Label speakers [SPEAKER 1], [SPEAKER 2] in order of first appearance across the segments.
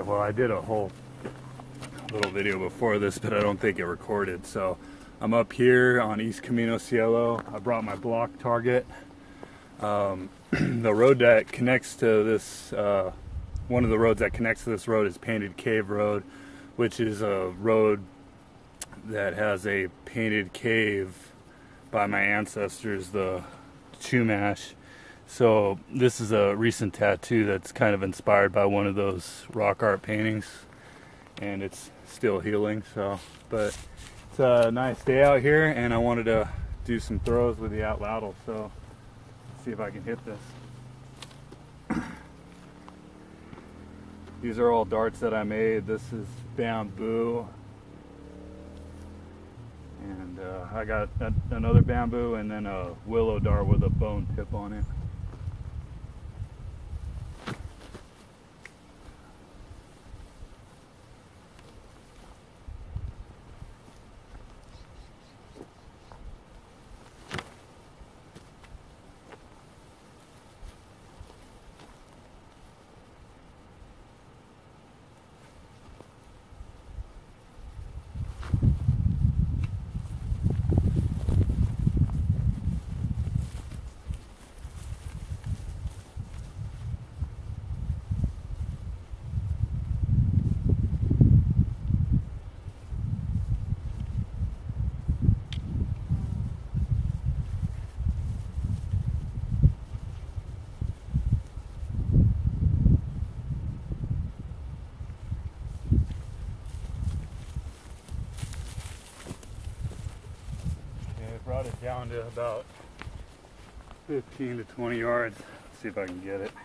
[SPEAKER 1] well, I did a whole little video before this, but I don't think it recorded. So I'm up here on East Camino Cielo. I brought my block target. The road that connects to this, one of the roads that connects to this road is Painted Cave Road, which is a road that has a painted cave by my ancestors, the Chumash. So this is a recent tattoo that's kind of inspired by one of those rock art paintings, and it's still healing. So, but it's a nice day out here, and I wanted to do some throws with the Atlatl. So let's see if I can hit this. These are all darts that I made. This is bamboo, and I got another bamboo and then a willow dart with a bone tip on it. Brought it down to about 15 to 20 yards. Let's see if I can get it.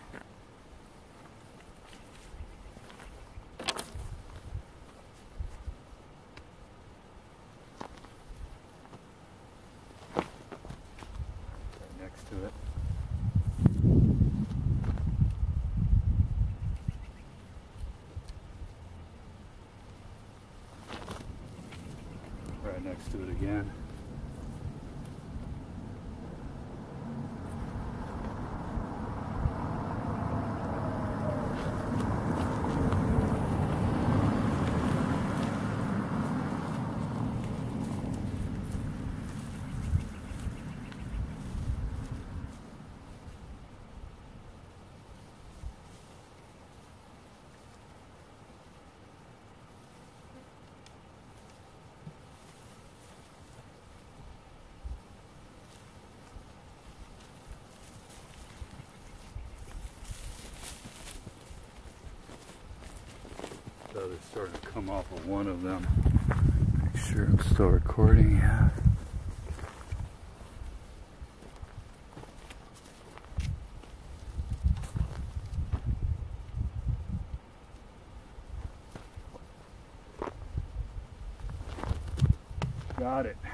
[SPEAKER 1] Right next to it. Right next to it again. So they're starting to come off of one of them. Make sure I'm still recording. Yeah. Got it.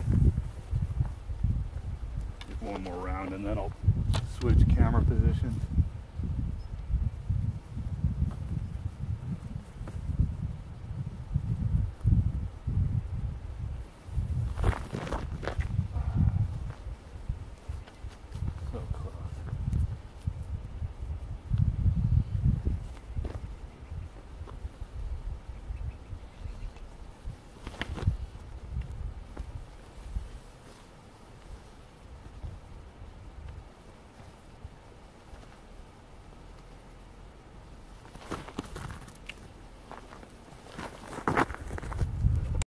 [SPEAKER 1] One more round and then I'll switch camera positions.